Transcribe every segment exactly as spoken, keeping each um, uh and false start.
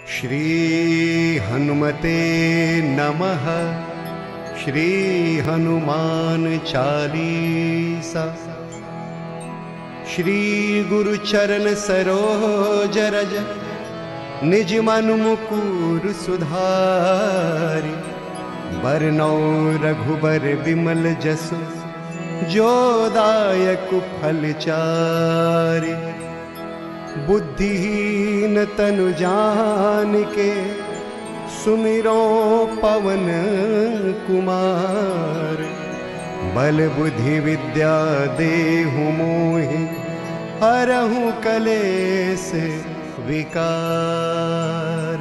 श्री हनुमते नमः। श्री हनुमान चालीसा। श्री गुरु चरण सरोज रज निज मन मुकुर सुधारि। बरनौ रघुबर विमल जसु जो दायक फल चारि। बुद्धिहीन तनु जानिके सुमिरो पवन कुमार। बल बुद्धि विद्या देहु मोहि हरहु कलेस विकार।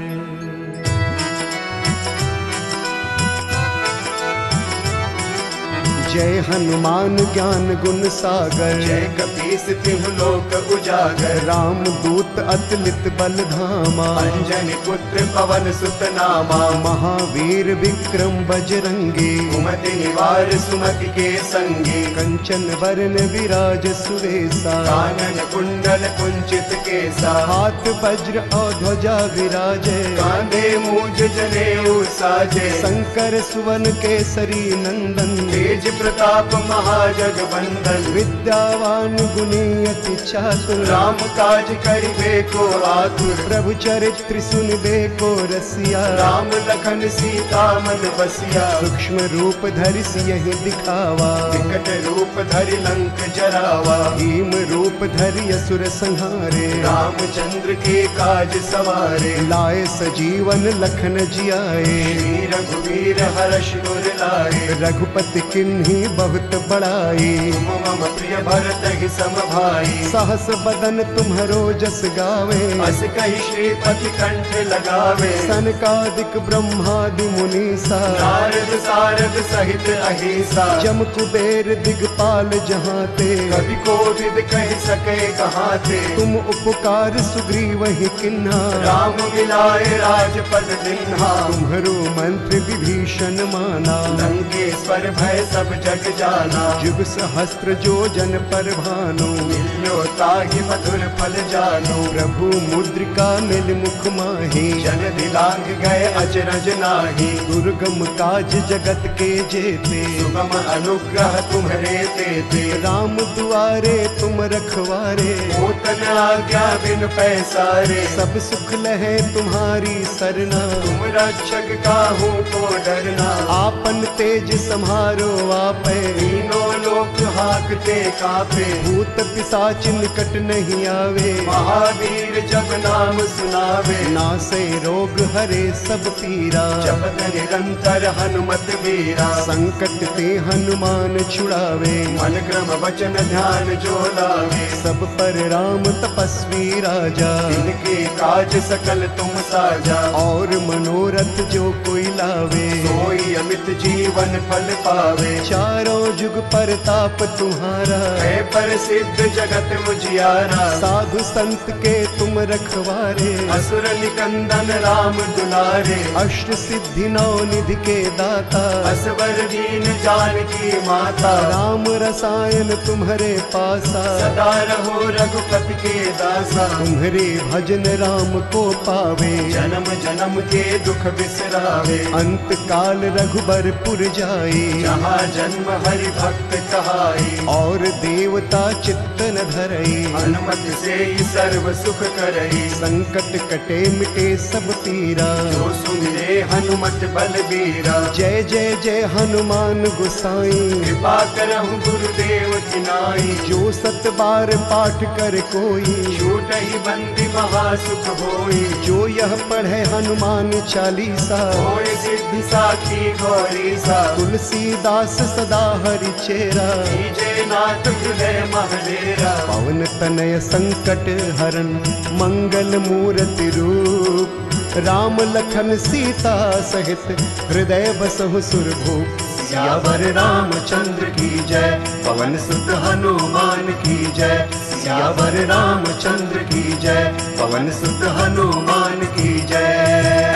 जय हनुमान ज्ञान गुण सागर। जय कपीस तिहु लोक उजागर। राम दूत अतुलित बल धामा। अंजनी पुत्र पवन सुत नामा। महावीर विक्रम बजरंगी। कुमति निवार सुमति के संगी। कंचन वरण विराज सुवेसा। कानन कुंडल कुंचित केसा। हाथ वज्र और ध्वजा विराजे। कांधे मूज जनेऊ साजे। शंकर सुवन केसरी नंदन। तेज प्रताप महाजगवंदन। विद्यावान गुणी अति चातुर। राम काज करिबे को आतुर। प्रभु चरित्र सुनिबे को रसिया। राम लखन सीता मन बसिया। सूक्ष्म रूप धरि सियहि दिखावा। विकट रूप धरि लंक जरावा। भीम रूप धरि असुर संहारे। रामचंद्र के काज सवारे। लाए सजीवन लखन जियाए। श्री रघुवीर हर्ष उर लाए। रघुपति किन्ही बहुत बड़ाई। तुम मम प्रिय भरत ही सम भाई। सहस बदन तुम्हरो जस गावे। अस कहि श्रीपति कंठ लगावे। सनकादिक ब्रह्मादि मुनीसा। नारद सारद सहित अहिसा। जम कुबेर दिगपाल जहाते। कवि कोविद कहि सके कहाते। तुम उपकार सुग्रीवहि किन्हा। राम मिलाए राजपद दिन्हा। तुम्हरो मंत्र विभीषण माना। लंकेश्वर भय सब जग जाना। जुग सहस्त्र जो जन पर भानु। मिलियो ताहि मधुर फल जानो। प्रभु मुद्रिका मिल मुख माहि। जन दिलांग गए अचरज नाही। दुर्गम काज जगत के जेते। सुगम अनुग्रह तुम्हरे तेते। राम दुआरे तुम रखवारे। होतन आज्ञा बिन पैसारे। सब सुख लहे तुम्हारी सरना। तुम रक्षक काहू को डरना। आपन तेज सम्हारो आपे। तीनों लोक हाकते कापे। भूत पिशाच निकट नहीं आवे। महावीर जब नाम सुनावे। नासे रोग हरे सब पीरा। जपत निरंतर हनुमत वीरा। संकट ते हनुमान छुड़ावे। मन क्रम वचन ध्यान जो लावे। सब पर राम तपस्वी राजा। इनके काज सकल तुम साजा। और मनोरथ जो कोई लावे। सोई अमित जीवन फल पावे। चारों जुग परताप तुम्हारा। है पर सिद्ध जगत मुजियारा। साधु संत के तुम रखवारे। असुर निकंदन राम दुलारे। अष्ट सिद्धि नौ निधि के दाता। असवर दीन जानकी माता। राम रसायन तुम्हारे पासा। सदा रहो रघुपति के दासा। तुम्हारे भजन राम को पावे। जन्म जन्म के दुख बिसरावे। अंत काल रघुबर पुर जाए। जहाँ जन्म हरि भक्त कहाई। और देवता चित्तन धरई। हनुमत से ही सर्व सुख करई। संकट कटे मिटे सब पीरा। जो सुमिरे हनुमत बलबीरा। जय जय जय हनुमान गोसाई। कृपा करहु गुरुदेव की नाई। जो सत बार पाठ कर कोई। छूट ही बंदी महासुख होई। जो यह पढ़े हनुमान चालीसा। होय सिद्धि साखी गौरी सा। तुलसीदास सदा हरि चेरा। जय नाथ हृदय महलेरा। पवन तनय संकट हरन मंगल मूर्ति रूप। राम लखन सीता सहित हृदय बसहु सुरभूप। सियावर रामचंद्र की जय। पवन सुत हनुमान की जय। सियावर रामचंद्र की जय। पवन सुत हनुमान की जय।